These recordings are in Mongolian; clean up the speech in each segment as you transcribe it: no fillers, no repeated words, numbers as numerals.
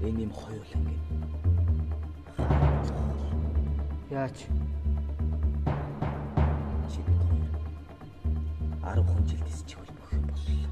Энэ юм хоёулаа ингэ. Яач? Чи бид хоёр 10 жил дисчих бол бүх юм боллоо.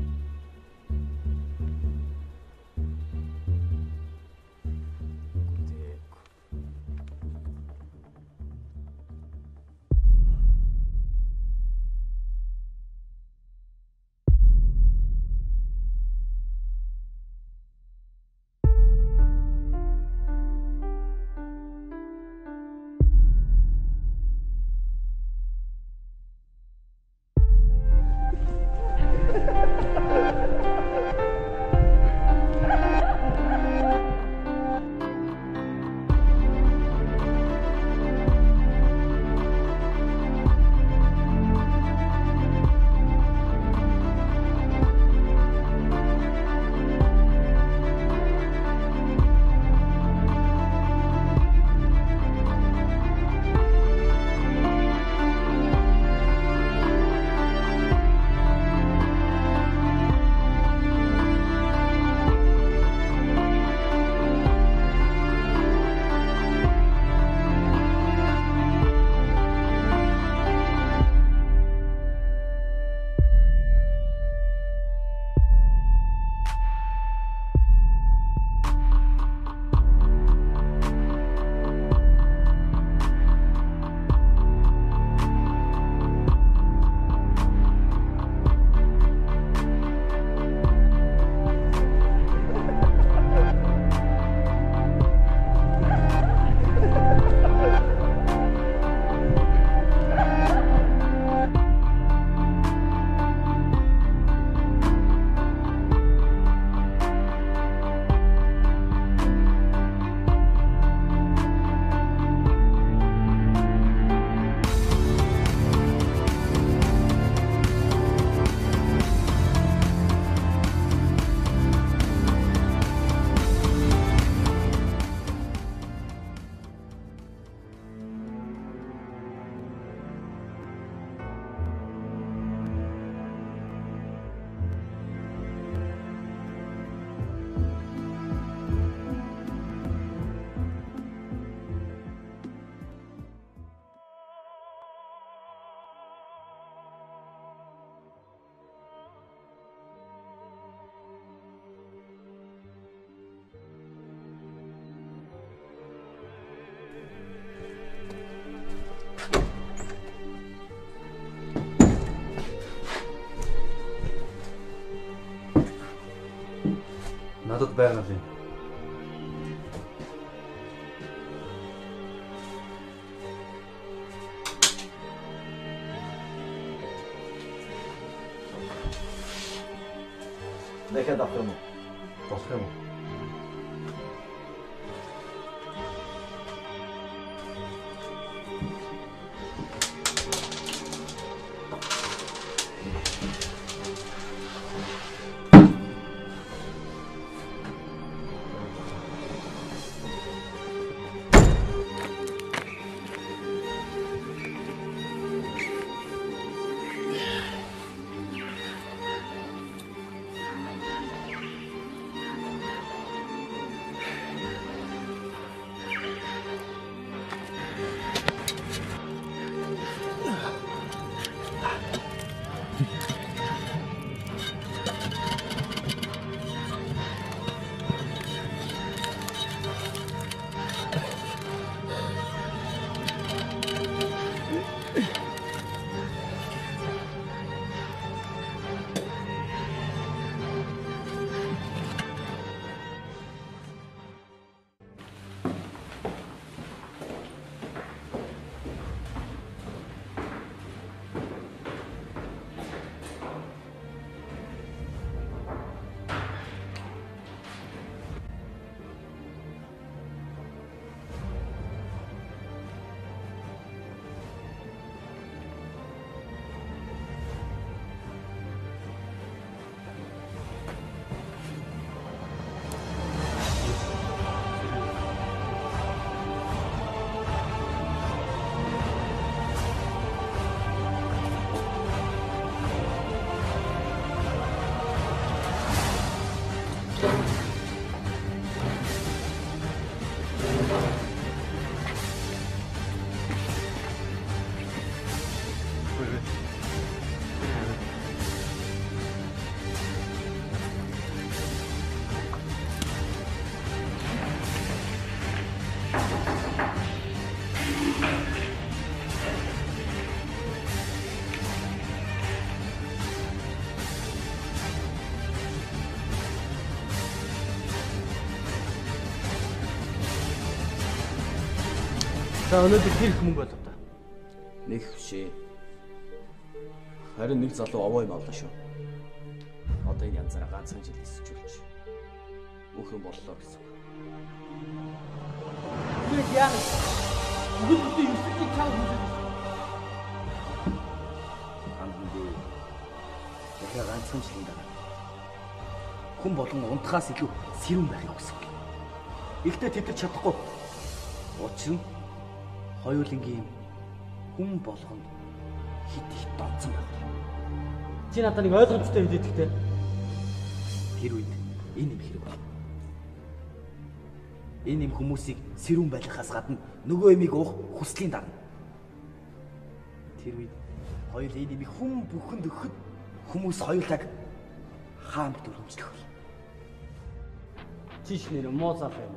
Надад байгаа юм. Дахиад авах юм уу? Болох юм уу? За өнөөдөр тэр их мөнгө болов та. Нэг хөшөө. Харин нэг залуу овоо юм авлаа шүү. Одоо энэ янзаараа ганцхан жил эсчүүлж бүх юм боллоо гэсэн. Нэг яа. Бүгд юусын чам хийсэн. Андгүй. Яг ганцхан жилийн дараа хүн болгон унтахаас илүү сэрүүн байх гэсэн. Ихтэй тэтгэж чадахгүй. Учир нь хоёулангийн хүн болгонд хит их донцсон байна. Чи надад нэг ойлгомжтой хэлээд ихтэй. Тэр үед энэ юм хэрэг байна. Энэ юм хүмүүсийг сэрүүн байлгахаас гадна нөгөө юмыг уух хүслийн дарна. Тэр үед хоёул энэ юм хүн бүхэнд өгөхөд хүмүүс хоёулаг хаамт өрөмжлөх бол. Чиш нэр муу зал юм.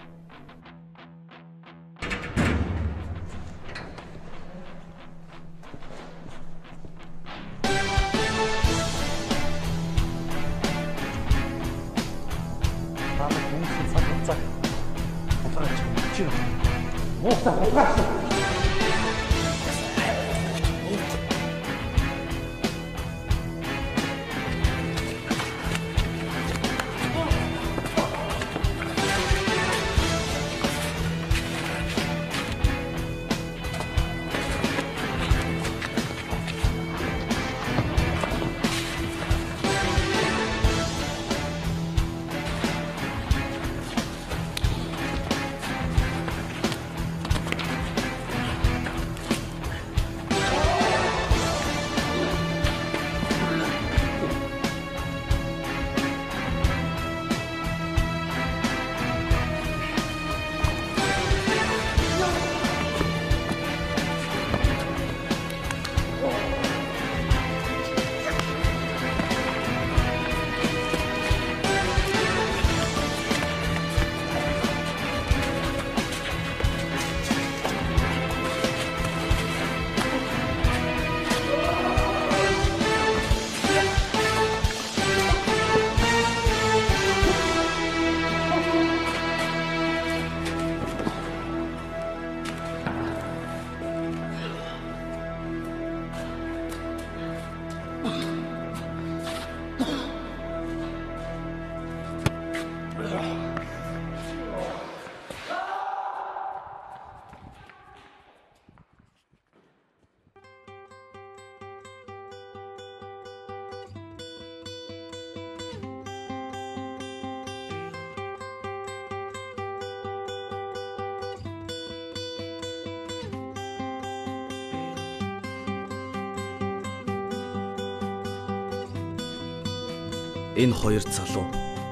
Энэ хоёр залуу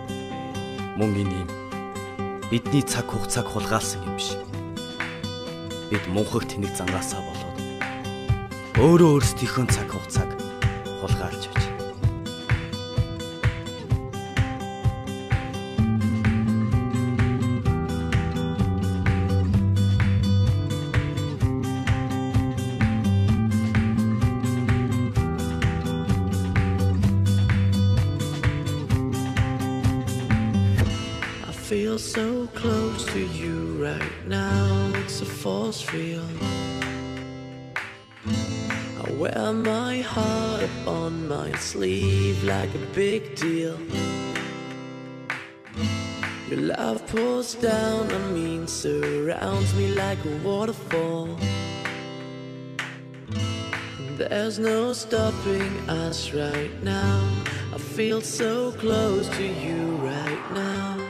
мөн энэ юм бидний цаг хугацааг хулгайлсан юм биш. Бид мөнхөг тэнэг зангаасаа болоод өөрөө өөрсдийнхөө цаг хугацааг хулгайлж байж. I feel so close to you right now, it's a force field. I wear my heart up on my sleeve like a big deal. Your love pours down on me, surrounds me like a waterfall. There's no stopping us right now. I feel so close to you right now.